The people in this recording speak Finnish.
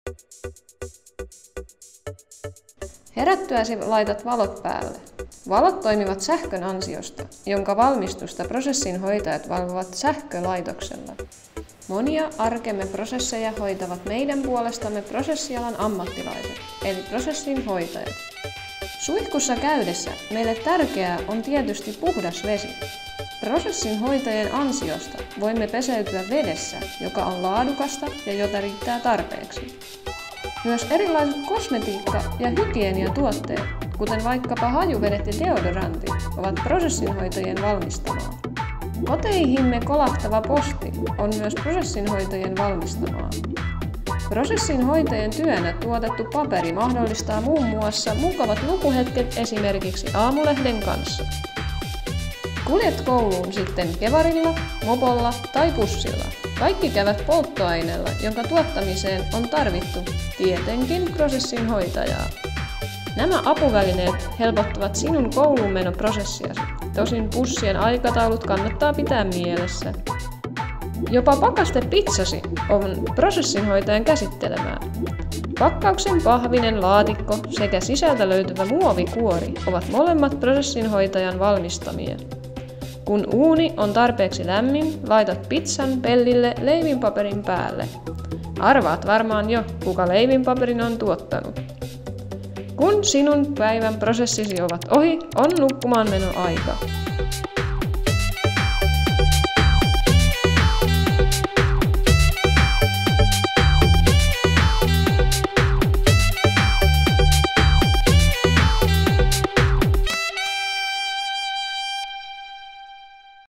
Herättyäsi laitat valot päälle. Valot toimivat sähkön ansiosta, jonka valmistusta prosessin hoitajat valvovat sähkölaitoksella. Monia arkemme prosesseja hoitavat meidän puolestamme prosessialan ammattilaiset, eli prosessin hoitajat. Suihkussa käydessä meille tärkeää on tietysti puhdas vesi. Prosessin hoitajien ansiosta voimme peseytyä vedessä, joka on laadukasta ja jota riittää tarpeeksi. Myös erilaiset kosmetiikka- ja hygieniatuotteet, kuten vaikkapa hajuvedet ja deodorantit, ovat prosessinhoitajien valmistamaa. Koteihimme kolahtava posti on myös prosessinhoitajien valmistamaa. Prosessinhoitajien työnä tuotettu paperi mahdollistaa muun muassa mukavat lukuhetket esimerkiksi Aamulehden kanssa. Kuljet kouluun sitten kevarilla, mopolla tai bussilla. Kaikki käyvät polttoaineella, jonka tuottamiseen on tarvittu tietenkin prosessinhoitajaa. Nämä apuvälineet helpottavat sinun kouluunmenoprosessiasi. Tosin bussien aikataulut kannattaa pitää mielessä. Jopa pakastepitsasi on prosessinhoitajan käsittelemää. Pakkauksen pahvinen laatikko sekä sisältä löytyvä muovikuori ovat molemmat prosessinhoitajan valmistamia. Kun uuni on tarpeeksi lämmin, laitat pizzan pellille leivinpaperin päälle. Arvaat varmaan jo, kuka leivinpaperin on tuottanut. Kun sinun päivän prosessisi ovat ohi, on nukkumaan meno aika.